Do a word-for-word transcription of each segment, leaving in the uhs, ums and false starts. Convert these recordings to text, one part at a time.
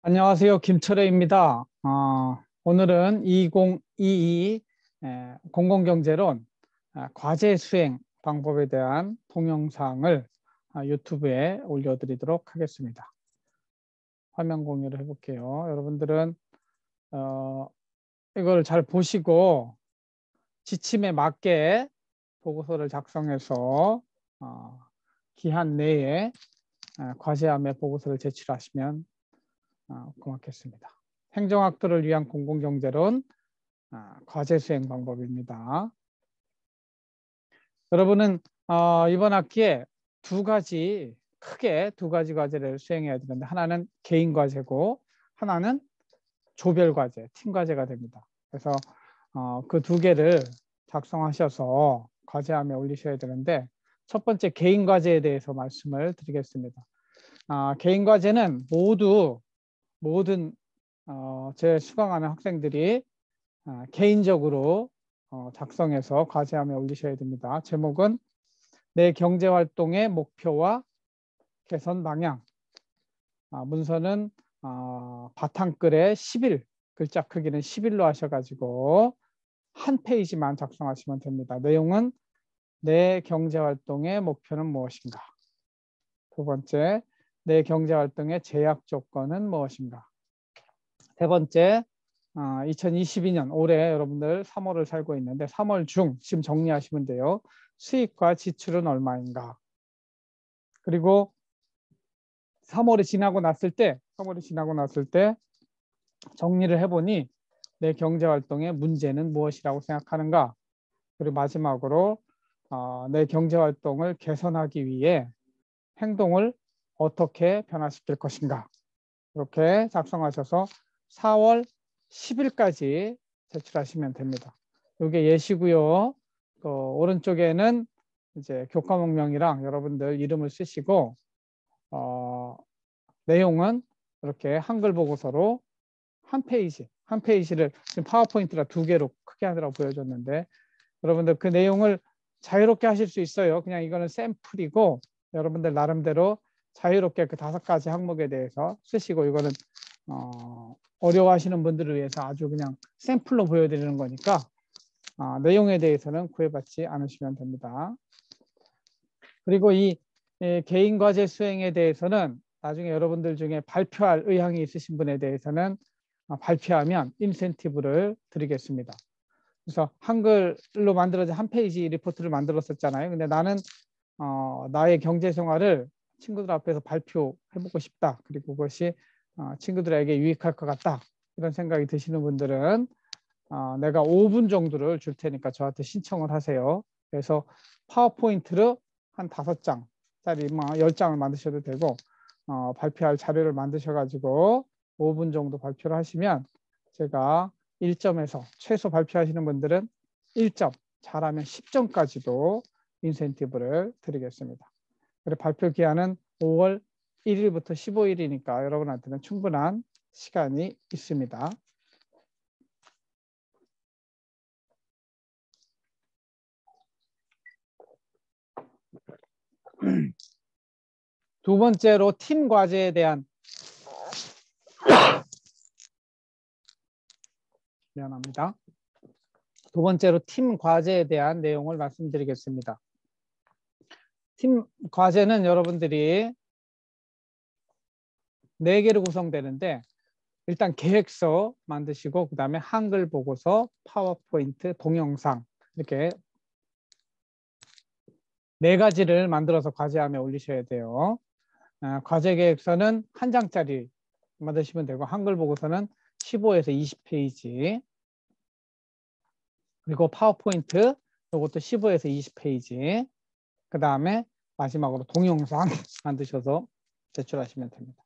안녕하세요. 김철애입니다. 어, 오늘은 이천이십이 에, 공공경제론 아, 과제 수행 방법에 대한 동영상을 아, 유튜브에 올려드리도록 하겠습니다. 화면 공유를 해볼게요. 여러분들은 어, 이걸 잘 보시고 지침에 맞게 보고서를 작성해서 어, 기한 내에 아, 과제함에 보고서를 제출하시면 어, 고맙겠습니다. 행정학도를 위한 공공경제론 아, 과제 수행 방법입니다. 여러분은 어, 이번 학기에 두 가지, 크게 두 가지 과제를 수행해야 되는데 하나는 개인 과제고 하나는 조별 과제, 팀 과제가 됩니다. 그래서 어, 그 두 개를 작성하셔서 과제함에 올리셔야 되는데 첫 번째 개인 과제에 대해서 말씀을 드리겠습니다. 아, 개인 과제는 모두 모든 어, 제 수강하는 학생들이 아, 개인적으로 어, 작성해서 과제함에 올리셔야 됩니다. 제목은 내 경제활동의 목표와 개선 방향. 아, 문서는 어, 바탕글에 십일, 글자 크기는 십일로 하셔가지고 한 페이지만 작성하시면 됩니다. 내용은 내 경제활동의 목표는 무엇인가? 두 번째, 내 경제활동의 제약 조건은 무엇인가? 세 번째, 어, 이천이십이 년 올해 여러분들 삼월을 살고 있는데 삼월 중 지금 정리하시면 돼요. 수입과 지출은 얼마인가? 그리고 삼월이 지나고 났을 때 삼월이 지나고 났을 때 정리를 해보니 내 경제활동의 문제는 무엇이라고 생각하는가? 그리고 마지막으로 어, 내 경제활동을 개선하기 위해 행동을 어떻게 변화시킬 것인가? 이렇게 작성하셔서 사월 십 일까지 제출하시면 됩니다. 이게 예시고요. 그 오른쪽에는 이제 교과목명이랑 여러분들 이름을 쓰시고 어, 내용은 이렇게 한글 보고서로 한 페이지, 한 페이지를 지금 파워포인트라 두 개로 크게 하느라고 보여줬는데 여러분들 그 내용을 자유롭게 하실 수 있어요. 그냥 이거는 샘플이고 여러분들 나름대로 자유롭게 그 다섯 가지 항목에 대해서 쓰시고 이거는 어, 어려워하시는 분들을 위해서 아주 그냥 샘플로 보여드리는 거니까 어, 내용에 대해서는 구애받지 않으시면 됩니다. 그리고 이 예, 개인 과제 수행에 대해서는 나중에 여러분들 중에 발표할 의향이 있으신 분에 대해서는 어, 발표하면 인센티브를 드리겠습니다. 그래서 한글로 만들어진 한 페이지 리포트를 만들었었잖아요. 근데 나는 어, 나의 경제 생활을 친구들 앞에서 발표해보고 싶다. 그리고 그것이 어, 친구들에게 유익할 것 같다. 이런 생각이 드시는 분들은 어, 내가 오 분 정도를 줄 테니까 저한테 신청을 하세요. 그래서 파워포인트를 한 다섯 장짜리 뭐 열 장을 만드셔도 되고 어, 발표할 자료를 만드셔가지고 오 분 정도 발표를 하시면 제가 일 점에서 최소 발표하시는 분들은 일 점, 잘하면 십 점까지도 인센티브를 드리겠습니다. 그리고 발표 기한은 오월 일 일부터 십오 일이니까 여러분한테는 충분한 시간이 있습니다. 두 번째로 팀 과제에 대한 미안합니다. 두 번째로 팀 과제에 대한 내용을 말씀드리겠습니다. 팀 과제는 여러분들이 네 개로 구성되는데 일단 계획서 만드시고 그 다음에 한글 보고서, 파워포인트, 동영상 이렇게 네 가지를 만들어서 과제함에 올리셔야 돼요. 아, 과제 계획서는 한 장짜리 만드시면 되고 한글 보고서는 십오에서 이십 페이지 그리고 파워포인트 이것도 십오에서 이십 페이지 그 다음에 마지막으로 동영상 만드셔서 제출하시면 됩니다.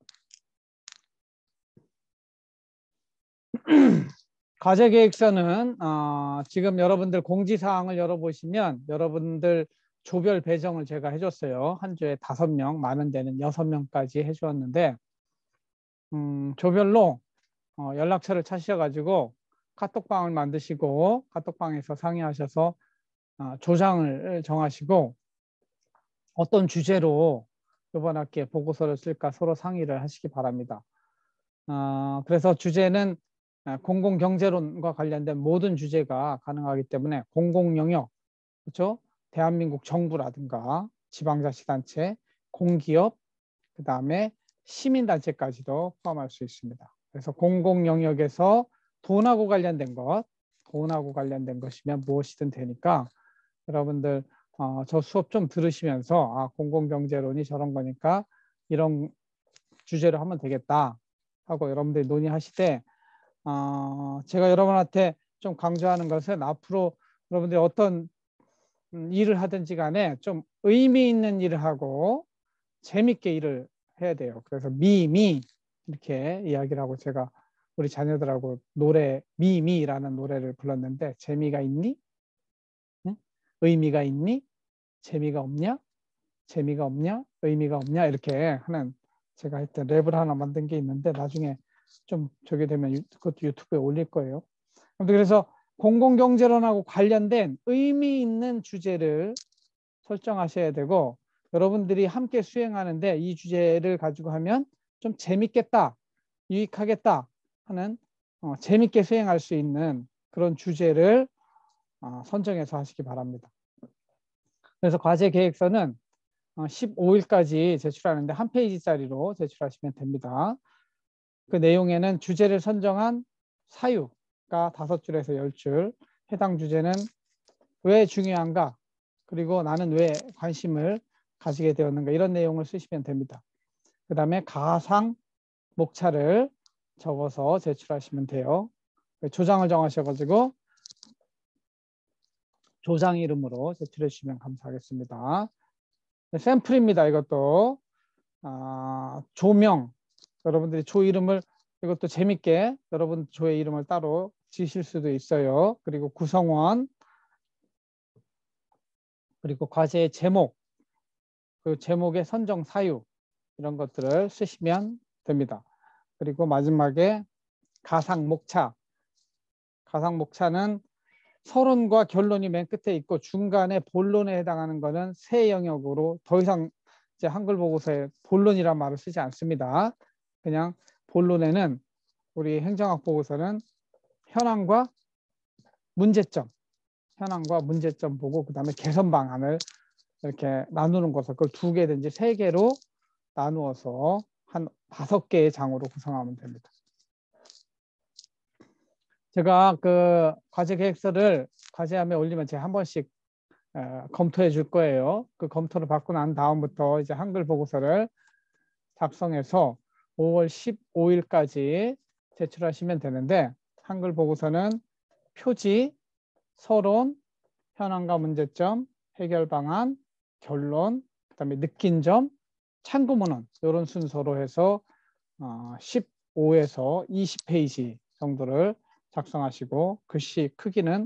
과제 계획서는 어, 지금 여러분들 공지사항을 열어보시면 여러분들 조별 배정을 제가 해줬어요. 한 주에 다섯 명, 많은 데는 여섯 명까지 해주었는데 음, 조별로 어, 연락처를 찾으셔가지고 카톡방을 만드시고 카톡방에서 상의하셔서 어, 조장을 정하시고 어떤 주제로 이번 학기에 보고서를 쓸까 서로 상의를 하시기 바랍니다. 어, 그래서 주제는 공공경제론과 관련된 모든 주제가 가능하기 때문에 공공영역, 그렇죠? 대한민국 정부라든가 지방자치단체, 공기업, 그 다음에 시민단체까지도 포함할 수 있습니다. 그래서 공공영역에서 돈하고 관련된 것, 돈하고 관련된 것이면 무엇이든 되니까 여러분들 어, 저 수업 좀 들으시면서 아, 공공경제론이 저런 거니까 이런 주제로 하면 되겠다 하고 여러분들이 논의하시되 어, 제가 여러분한테 좀 강조하는 것은 앞으로 여러분들이 어떤 일을 하든지 간에 좀 의미 있는 일을 하고 재밌게 일을 해야 돼요. 그래서 미미 이렇게 이야기를 하고 제가 우리 자녀들하고 노래 미미라는 노래를 불렀는데 재미가 있니? 응? 의미가 있니? 재미가 없냐? 재미가 없냐? 의미가 없냐? 이렇게 하는 제가 했던 랩을 하나 만든 게 있는데 나중에 좀 저게 되면 그것도 유튜브에 올릴 거예요. 그래서 공공경제론하고 관련된 의미 있는 주제를 설정하셔야 되고 여러분들이 함께 수행하는데 이 주제를 가지고 하면 좀 재밌겠다, 유익하겠다 하는 어, 재밌게 수행할 수 있는 그런 주제를 어, 선정해서 하시기 바랍니다. 그래서 과제 계획서는 어, 십오 일까지 제출하는데 한 페이지짜리로 제출하시면 됩니다. 그 내용에는 주제를 선정한 사유가 다섯 줄에서 열 줄, 해당 주제는 왜 중요한가, 그리고 나는 왜 관심을 가지게 되었는가 이런 내용을 쓰시면 됩니다. 그 다음에 가상 목차를 적어서 제출하시면 돼요. 조장을 정하셔가지고 조장 이름으로 제출해 주시면 감사하겠습니다. 샘플입니다. 이것도 아, 조명 여러분들이 조 이름을 이것도 재밌게 여러분 조의 이름을 따로 지실 수도 있어요. 그리고 구성원 그리고 과제의 제목 그 제목의 선정 사유 이런 것들을 쓰시면 됩니다. 그리고 마지막에 가상 목차 가상 목차는 서론과 결론이 맨 끝에 있고 중간에 본론에 해당하는 것은 새 영역으로 더 이상 이제 한글 보고서에 본론이란 말을 쓰지 않습니다. 그냥 본론에는 우리 행정학 보고서는 현황과 문제점, 현황과 문제점 보고 그 다음에 개선 방안을 이렇게 나누는 것을 그걸 두 개든지 세 개로 나누어서 한 다섯 개의 장으로 구성하면 됩니다. 제가 그 과제 계획서를 과제함에 올리면 제가 한 번씩 어, 검토해 줄 거예요. 그 검토를 받고 난 다음부터 이제 한글 보고서를 작성해서 오월 십오일까지 제출하시면 되는데 한글 보고서는 표지, 서론, 현황과 문제점, 해결 방안, 결론, 그다음에 느낀 점, 참고 문헌 이런 순서로 해서 십오에서 이십 페이지 정도를 작성하시고 글씨 크기는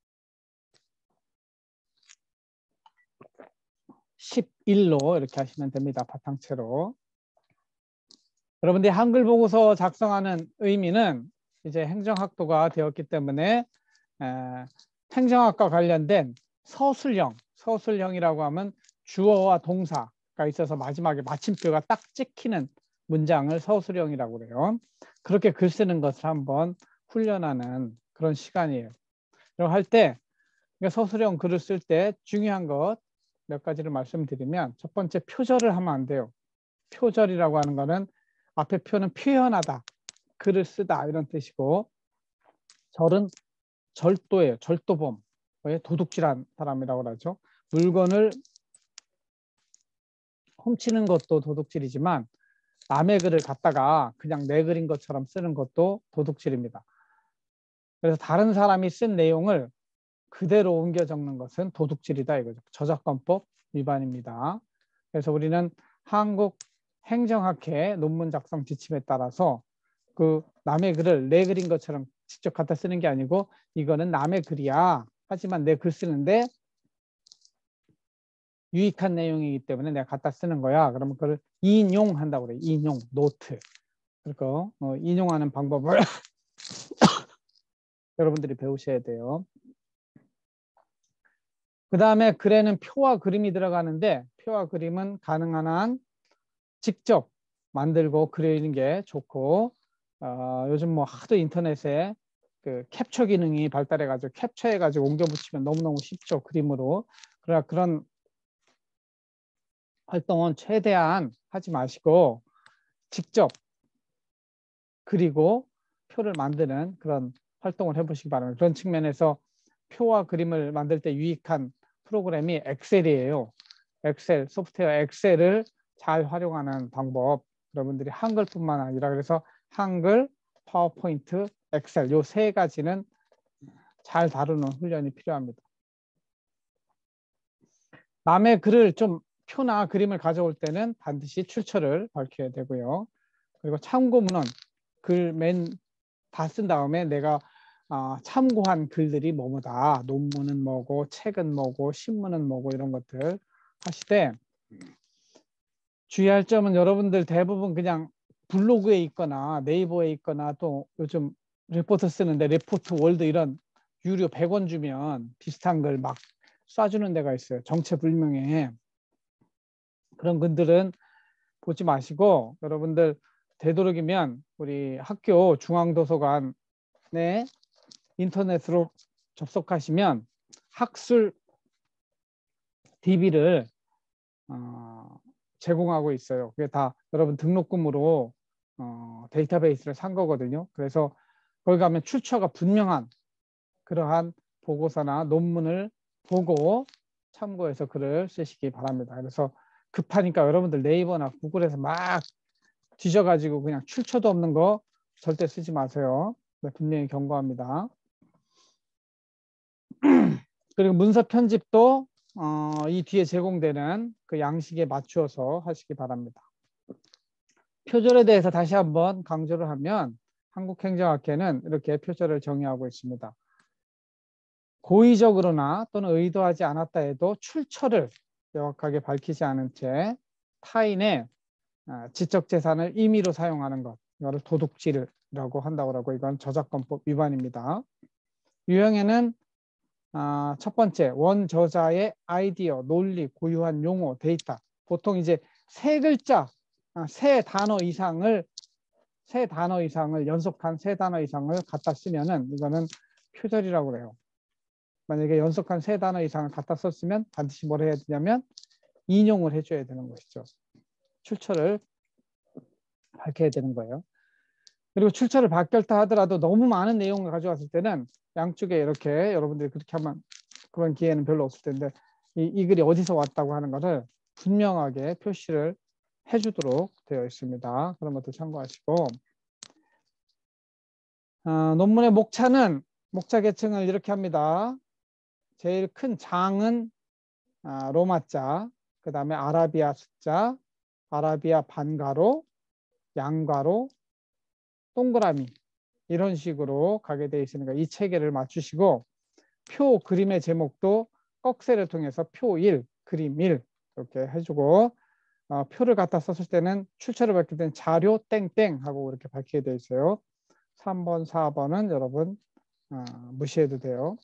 십일로 이렇게 하시면 됩니다. 바탕채로. 여러분들이 한글 보고서 작성하는 의미는 이제 행정학도가 되었기 때문에 에, 행정학과 관련된 서술형, 서술형이라고 하면 주어와 동사가 있어서 마지막에 마침표가 딱 찍히는 문장을 서술형이라고 그래요. 그렇게 글 쓰는 것을 한번 훈련하는 그런 시간이에요. 할 때 서술형 글을 쓸 때 중요한 것 몇 가지를 말씀드리면 첫 번째 표절을 하면 안 돼요. 표절이라고 하는 거는 앞에 표는 표현하다, 글을 쓰다 이런 뜻이고 절은 절도예요. 절도범, 도둑질한 사람이라고 하죠. 물건을 훔치는 것도 도둑질이지만 남의 글을 갖다가 그냥 내 글인 것처럼 쓰는 것도 도둑질입니다. 그래서 다른 사람이 쓴 내용을 그대로 옮겨 적는 것은 도둑질이다 이거죠. 저작권법 위반입니다. 그래서 우리는 한국 행정학회 논문 작성 지침에 따라서 그 남의 글을 내 글인 것처럼 직접 갖다 쓰는 게 아니고 이거는 남의 글이야. 하지만 내 글 쓰는데 유익한 내용이기 때문에 내가 갖다 쓰는 거야. 그러면 그걸 인용한다고 그래요. 인용, 노트. 그리고 어, 인용하는 방법을 여러분들이 배우셔야 돼요. 그 다음에 글에는 표와 그림이 들어가는데 표와 그림은 가능한 한 직접 만들고 그리는 게 좋고 어, 요즘 뭐 하도 인터넷에 그 캡처 기능이 발달해가지고 캡처해가지고 옮겨 붙이면 너무너무 쉽죠. 그림으로. 그러나 그런 활동은 최대한 하지 마시고 직접 그리고 표를 만드는 그런 활동을 해보시기 바랍니다. 그런 측면에서 표와 그림을 만들 때 유익한 프로그램이 엑셀이에요. 엑셀, 소프트웨어 엑셀을 잘 활용하는 방법. 여러분들이 한글뿐만 아니라 그래서 한글, 파워포인트, 엑셀 요 세 가지는 잘 다루는 훈련이 필요합니다. 남의 글을 좀 표나 그림을 가져올 때는 반드시 출처를 밝혀야 되고요. 그리고 참고문은 글 맨 다 쓴 다음에 내가 어, 참고한 글들이 뭐뭐다. 논문은 뭐고 책은 뭐고 신문은 뭐고 이런 것들 하실 때 주의할 점은 여러분들 대부분 그냥 블로그에 있거나 네이버에 있거나 또 요즘 리포트 쓰는데 리포트 월드 이런 유료 백 원 주면 비슷한 걸 막 쏴주는 데가 있어요. 정체불명의 그런 글들은 보지 마시고 여러분들 되도록이면 우리 학교 중앙도서관에 인터넷으로 접속하시면 학술 디비를 어, 제공하고 있어요. 그게 다 여러분 등록금으로 어, 데이터베이스를 산 거거든요. 그래서 거기 가면 출처가 분명한 그러한 보고서나 논문을 보고 참고해서 글을 쓰시기 바랍니다. 그래서 급하니까 여러분들 네이버나 구글에서 막 뒤져가지고 그냥 출처도 없는 거 절대 쓰지 마세요. 네, 분명히 경고합니다. 그리고 문서 편집도 어, 이 뒤에 제공되는 그 양식에 맞추어서 하시기 바랍니다. 표절에 대해서 다시 한번 강조를 하면 한국행정학회는 이렇게 표절을 정의하고 있습니다. 고의적으로나 또는 의도하지 않았다 해도 출처를 명확하게 밝히지 않은 채 타인의 지적재산을 임의로 사용하는 것, 이거를 도둑질이라고 한다고 하고 이건 저작권법 위반입니다. 유형에는 아, 첫 번째, 원저자의 아이디어, 논리, 고유한 용어, 데이터. 보통 이제 세 글자, 아, 세 단어 이상을 세 단어 이상을 연속한 세 단어 이상을 갖다 쓰면은 이거는 표절이라고 그래요. 만약에 연속한 세 단어 이상을 갖다 썼으면 반드시 뭘 해야 되냐면 인용을 해줘야 되는 것이죠. 출처를 밝혀야 되는 거예요. 그리고 출처를 밝혔다 하더라도 너무 많은 내용을 가져왔을 때는 양쪽에 이렇게 여러분들이 그렇게 하면 그런 기회는 별로 없을 텐데 이, 이 글이 어디서 왔다고 하는 것을 분명하게 표시를 해주도록 되어 있습니다. 그런 것도 참고하시고 어, 논문의 목차는 목차 계층을 이렇게 합니다. 제일 큰 장은 아, 로마자, 그 다음에 아라비아 숫자, 아라비아 반가로, 양가로, 동그라미 이런 식으로 가게 되어 있으니까 이 체계를 맞추시고 표 그림의 제목도 꺽쇠를 통해서 표 일, 그림 일 이렇게 해주고 어, 표를 갖다 썼을 때는 출처를 밝힐 때는 자료 땡땡 하고 이렇게 밝히게 되어 있어요. 삼 번, 사 번은 여러분 어, 무시해도 돼요.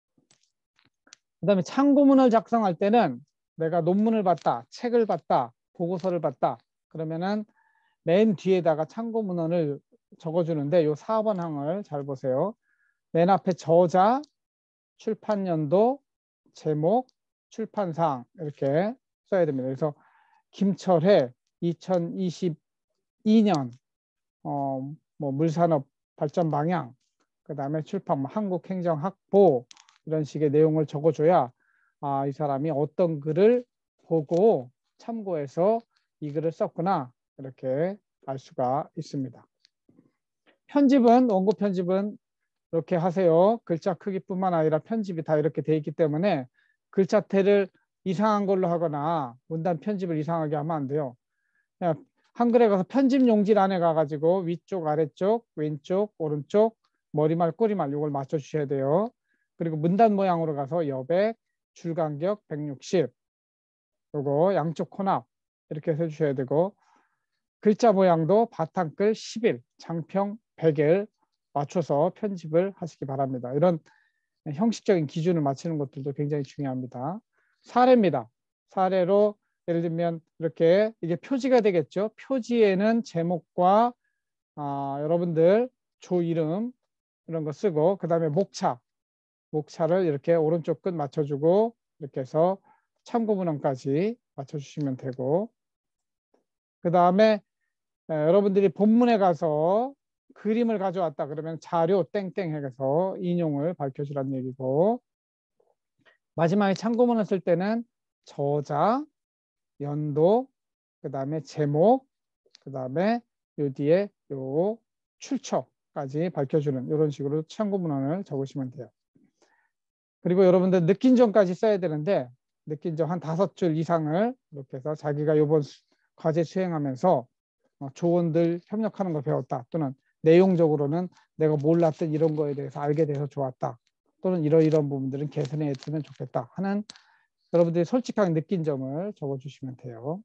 그 다음에 참고문을 작성할 때는 내가 논문을 봤다, 책을 봤다, 보고서를 봤다 그러면은 맨 뒤에다가 참고문헌을 적어주는데 요 사 번 항을 잘 보세요. 맨 앞에 저자, 출판연도, 제목, 출판사항 이렇게 써야 됩니다. 그래서 김철회 이천이십이 년 어, 뭐 물산업 발전 방향, 그 다음에 출판 뭐 한국행정학보 이런 식의 내용을 적어줘야 아, 이 사람이 어떤 글을 보고 참고해서 이 글을 썼구나 이렇게 알 수가 있습니다. 편집은 원고 편집은 이렇게 하세요. 글자 크기뿐만 아니라 편집이 다 이렇게 돼 있기 때문에 글자태를 이상한 걸로 하거나 문단 편집을 이상하게 하면 안 돼요. 그냥 한글에 가서 편집 용지를 안에 가가지고 위쪽, 아래쪽, 왼쪽, 오른쪽, 머리말, 꼬리말 이걸 맞춰 주셔야 돼요. 그리고 문단 모양으로 가서 여백, 줄간격 백육십 요거 양쪽 혼합 이렇게 해주셔야 되고 글자 모양도 바탕글 십 일, 장평 백 일 맞춰서 편집을 하시기 바랍니다. 이런 형식적인 기준을 맞추는 것들도 굉장히 중요합니다. 사례입니다. 사례로 예를 들면 이렇게 이게 표지가 되겠죠. 표지에는 제목과 아, 여러분들 조 이름 이런 거 쓰고 그 다음에 목차 목차를 이렇게 오른쪽 끝 맞춰주고 이렇게 해서 참고 문헌까지 맞춰주시면 되고 그 다음에 여러분들이 본문에 가서 그림을 가져왔다 그러면 자료 땡땡 해서 인용을 밝혀주라는 얘기고 마지막에 참고문을 쓸 때는 저자, 연도, 그 다음에 제목, 그 다음에 요 뒤에 요 출처까지 밝혀주는 이런 식으로 참고문헌을 적으시면 돼요. 그리고 여러분들 느낀 점까지 써야 되는데 느낀 점 한 다섯 줄 이상을 이렇게 해서 자기가 이번 과제 수행하면서 조원들 협력하는 걸 배웠다. 또는 내용적으로는 내가 몰랐던 이런 거에 대해서 알게 돼서 좋았다. 또는 이러이러한 부분들은 개선했으면 좋겠다 하는 여러분들이 솔직하게 느낀 점을 적어주시면 돼요.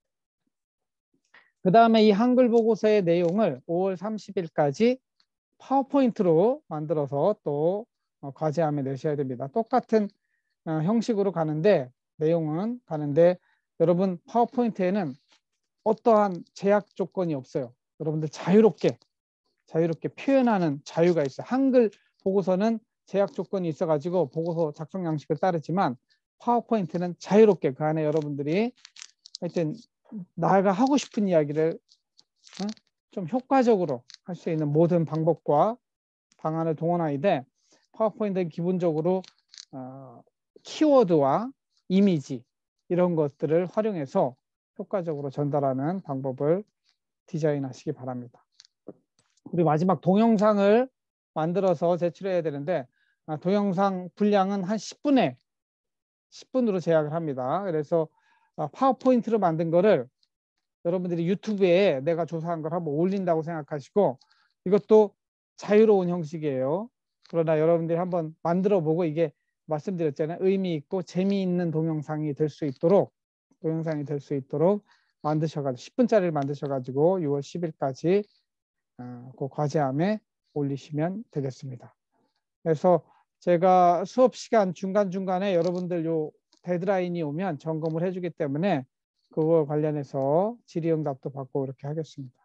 그 다음에 이 한글 보고서의 내용을 오월 삼십일까지 파워포인트로 만들어서 또 과제함에 내셔야 됩니다. 똑같은 형식으로 가는데 내용은 가는데 여러분 파워포인트에는 어떠한 제약 조건이 없어요. 여러분들 자유롭게 자유롭게 표현하는 자유가 있어요. 한글 보고서는 제약 조건이 있어가지고 보고서 작성 양식을 따르지만 파워포인트는 자유롭게 그 안에 여러분들이 하여튼 나가 하고 싶은 이야기를 어? 좀 효과적으로 할 수 있는 모든 방법과 방안을 동원하는데 파워포인트는 기본적으로 어, 키워드와 이미지 이런 것들을 활용해서 효과적으로 전달하는 방법을 디자인하시기 바랍니다. 우리 마지막 동영상을 만들어서 제출해야 되는데 동영상 분량은 한 십 분에 십 분으로 제약을 합니다. 그래서 파워포인트로 만든 거를 여러분들이 유튜브에 내가 조사한 걸 한번 올린다고 생각하시고 이것도 자유로운 형식이에요. 그러나 여러분들이 한번 만들어 보고 이게 말씀드렸잖아요. 의미 있고 재미있는 동영상이 될 수 있도록 동영상이 될 수 있도록 만드셔가지고 십 분짜리를 만드셔가지고 유월 십일까지 그 과제함에 올리시면 되겠습니다. 그래서 제가 수업 시간 중간중간에 여러분들 요 데드라인이 오면 점검을 해주기 때문에 그거 관련해서 질의응답도 받고 이렇게 하겠습니다.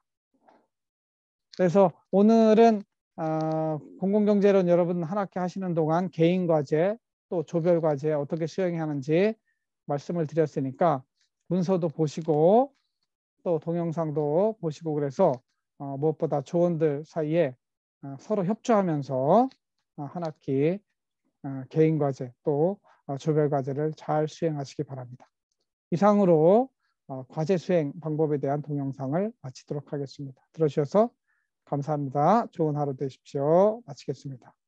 그래서 오늘은 어, 공공경제론 여러분 한 학기 하시는 동안 개인과제 또 조별과제 어떻게 수행해야 하는지 말씀을 드렸으니까 문서도 보시고 또 동영상도 보시고 그래서 어, 무엇보다 조원들 사이에 어, 서로 협조하면서 어, 한 학기 어, 개인과제 또 어, 조별과제를 잘 수행하시기 바랍니다. 이상으로 어, 과제 수행 방법에 대한 동영상을 마치도록 하겠습니다. 들어주셔서 감사합니다. 좋은 하루 되십시오. 마치겠습니다.